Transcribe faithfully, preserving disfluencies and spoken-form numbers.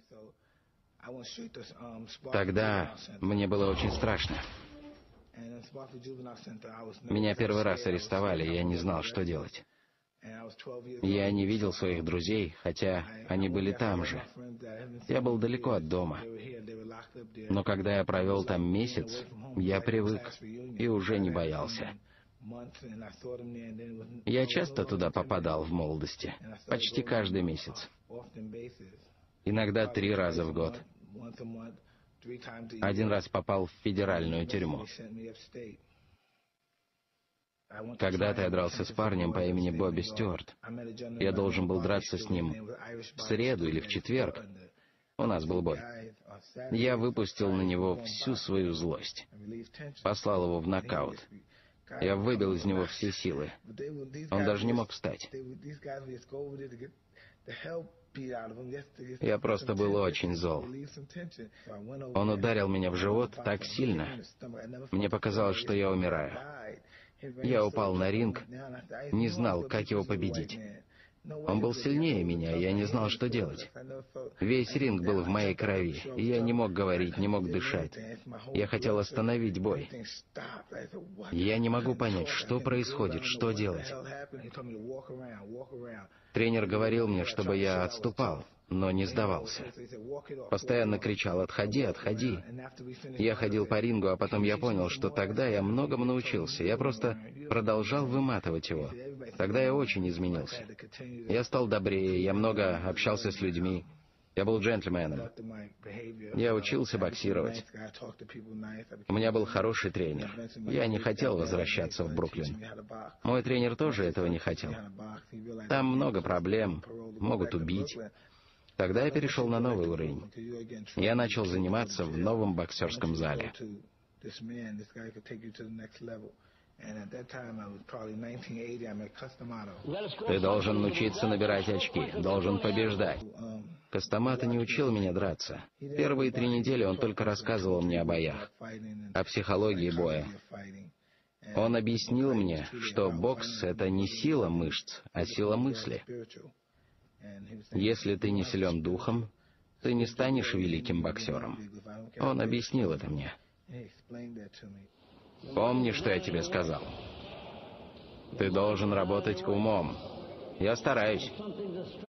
Тогда мне было очень страшно. Меня первый раз арестовали, и я не знал, что делать. Я не видел своих друзей, хотя они были там же. Я был далеко от дома. Но когда я провел там месяц, я привык и уже не боялся. Я часто туда попадал в молодости, почти каждый месяц. Иногда три раза в год. Один раз попал в федеральную тюрьму. Когда-то я дрался с парнем по имени Бобби Стюарт. Я должен был драться с ним в среду или в четверг. У нас был бой. Я выпустил на него всю свою злость. Послал его в нокаут. Я выбил из него все силы. Он даже не мог встать. Я просто был очень зол. Он ударил меня в живот так сильно. Мне показалось, что я умираю. Я упал на ринг, не знал, как его победить. Он был сильнее меня, и я не знал, что делать. Весь ринг был в моей крови, и я не мог говорить, не мог дышать. Я хотел остановить бой. Я не могу понять, что происходит, что делать. Тренер говорил мне, чтобы я отступал, но не сдавался. Постоянно кричал: «Отходи, отходи». Я ходил по рингу, а потом я понял, что тогда я многому научился. Я просто продолжал выматывать его. Тогда я очень изменился. Я стал добрее, я много общался с людьми. Я был джентльменом. Я учился боксировать. У меня был хороший тренер. Я не хотел возвращаться в Бруклин. Мой тренер тоже этого не хотел. Там много проблем, могут убить. Тогда я перешел на новый уровень. Я начал заниматься в новом боксерском зале. Ты должен научиться набирать очки, должен побеждать. Костомато не учил меня драться. Первые три недели он только рассказывал мне о боях, о психологии боя. Он объяснил мне, что бокс — это не сила мышц, а сила мысли. Если ты не силен духом, ты не станешь великим боксером. Он объяснил это мне. Помни, что я тебе сказал. Ты должен работать умом. Я стараюсь.